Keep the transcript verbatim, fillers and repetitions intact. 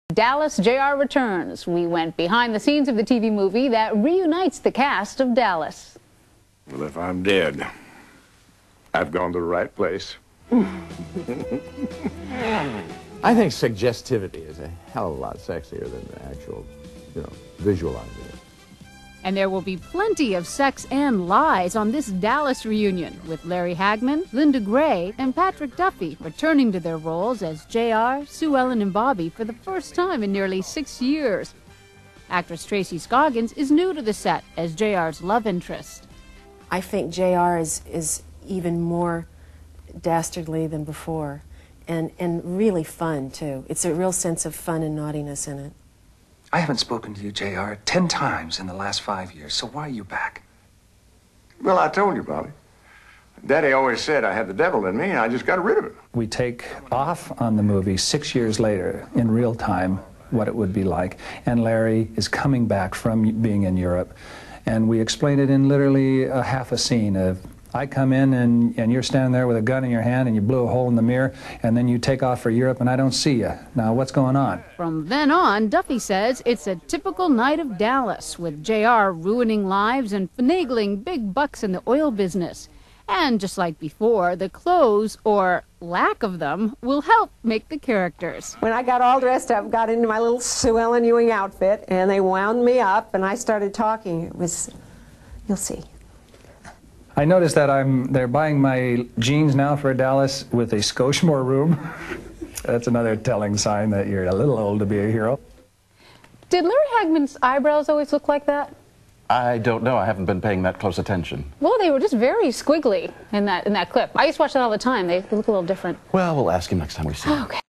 Dallas, J R returns. We went behind the scenes of the T V movie that reunites the cast of Dallas. Well, if I'm dead, I've gone to the right place. I think suggestivity is a hell of a lot sexier than the actual, you know, visualizing it. And there will be plenty of sex and lies on this Dallas reunion, with Larry Hagman, Linda Gray, and Patrick Duffy returning to their roles as J R, Sue Ellen, and Bobby for the first time in nearly six years. Actress Tracy Scoggins is new to the set as J R's love interest. I think J R is, is even more dastardly than before, and, and really fun, too. It's a real sense of fun and naughtiness in it. I haven't spoken to you, J R, ten times in the last five years, so why are you back? Well, I told you, Bobby. Daddy always said I had the devil in me, and I just got rid of it. We take off on the movie six years later, in real time, what it would be like, and Larry is coming back from being in Europe, and we explain it in literally a half a scene of, I come in and, and you're standing there with a gun in your hand and you blew a hole in the mirror, and then you take off for Europe and I don't see you. Now, what's going on? From then on, Duffy says it's a typical night of Dallas, with J R ruining lives and finagling big bucks in the oil business. And just like before, the clothes, or lack of them, will help make the characters. When I got all dressed up, got into my little Sue Ellen Ewing outfit, and they wound me up, and I started talking. It was, you'll see. I noticed that I'm, they're buying my jeans now for Dallas with a Scotchmore room. That's another telling sign that you're a little old to be a hero. Did Larry Hagman's eyebrows always look like that? I don't know. I haven't been paying that close attention. Well, they were just very squiggly in that, in that clip. I used to watch that all the time. They look a little different. Well, we'll ask him next time we see him. Okay.